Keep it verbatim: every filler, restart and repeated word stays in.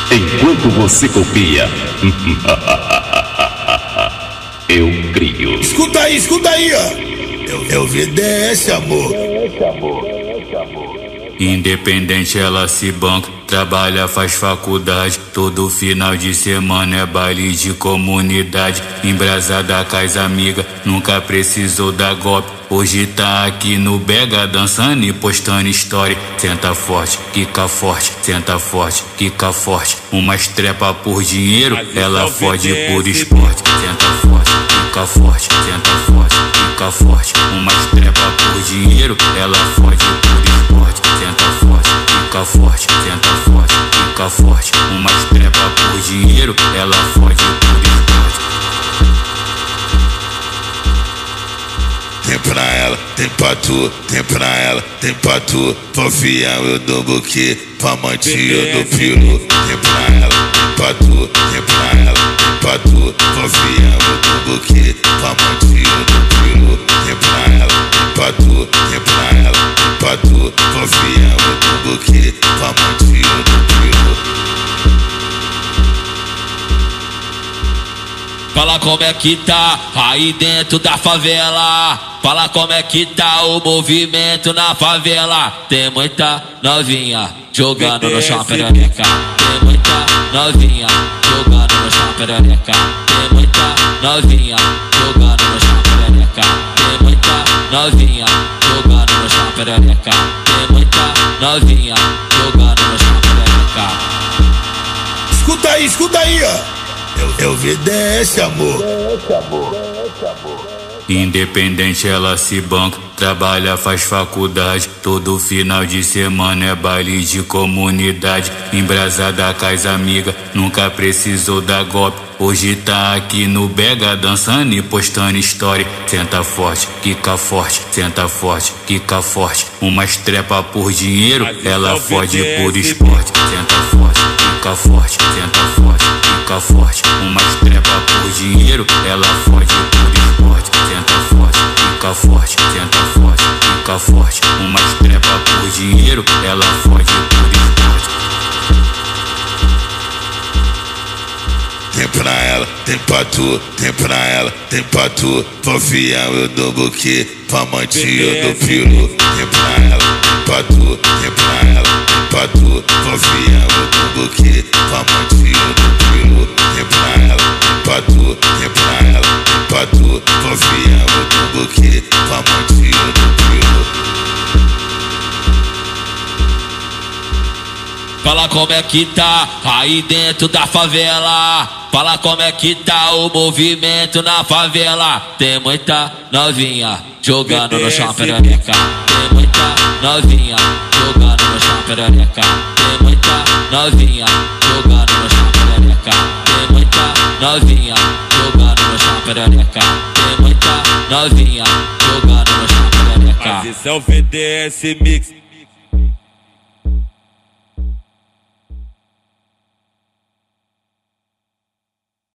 Enquanto você copia, eu crio. Escuta aí, escuta aí, ó. É o V D S, amor. Independente, ela se banca, trabalha, faz faculdade. Todo final de semana é baile de comunidade. Embrasada com as amigas, nunca precisou dar golpe. Hoje tá aqui no Bega dançando e postando história. Senta forte, quica forte, senta forte, quica forte. Umas trepa por dinheiro, ela fode por esporte. Senta forte, quica forte, senta forte, quica forte. Umas trepa por dinheiro, ela fode por esporte. Senta forte, quica forte, senta forte, quica forte. Umas trepa por dinheiro, ela fode por esporte. Tem pra ela, tem pra tu, tem pra ela, tem pra tu. Pra fiel eu dou buquê, pra mantir eu dou peru. Tem pra ela, tem pra tu, tem pra ela, tem pra tu. Pra fiel eu dou buquê, pra mantir eu dou peru. Tem pra ela, tem pra tu, tem pra ela, tem pra tu. Pra fiel eu dou buquê, pra mantir eu dou peru. Fala como é que tá aí dentro da favela. Fala como é que tá o movimento na favela. Tem muita novinha jogando no chão perereca. Tem muita novinha jogando no chão perereca. Tem muita novinha jogando no chão perereca. Tem muita novinha jogando no chão perereca. Tem muita novinha jogando no chão perereca. Escuta aí, escuta aí, ó. É o V D S, amor. Independente, ela se banca, trabalha, faz faculdade. Todo final de semana é baile de comunidade. Embrasada com as amigas, nunca precisou dar golpe. Hoje tá aqui no Bega dançando e postando história. Senta forte, quica forte, senta forte, quica forte. Umas trepa por dinheiro, ela fode por esporte. Senta forte, quica forte, senta forte, quica forte. Umas trepa por dinheiro, ela fode por esporte. Senta forte, quica forte, senta forte, quica forte. Umas trepa por dinheiro, ela fode por esporte. Tem pra ela, tem pra tu, tem pra ela, tem pra tu. Pra fiel eu dou buquê, pra mantir eu dou peru. Tem pra ela, tem pra tu, tem pra ela, tem pra tu. Pra fiel eu dou buquê, pra mantir eu dou peru. Tem pra ela, tem pra tu, tem pra ela, tem pra tu. Pra fiel eu dou buquê, pra mantir eu dou peru. Fala como é que tá aí dentro da favela. Fala como é que tá o movimento na favela. Tem muita novinha jogando no chão perereca. Tem muita novinha jogando no chão perereca. Tem muita novinha jogando no chão perereca. Tem muita novinha jogando no chão perereca. Tem muita novinha jogando no chão perereca. Mas esse é o V D S Mix.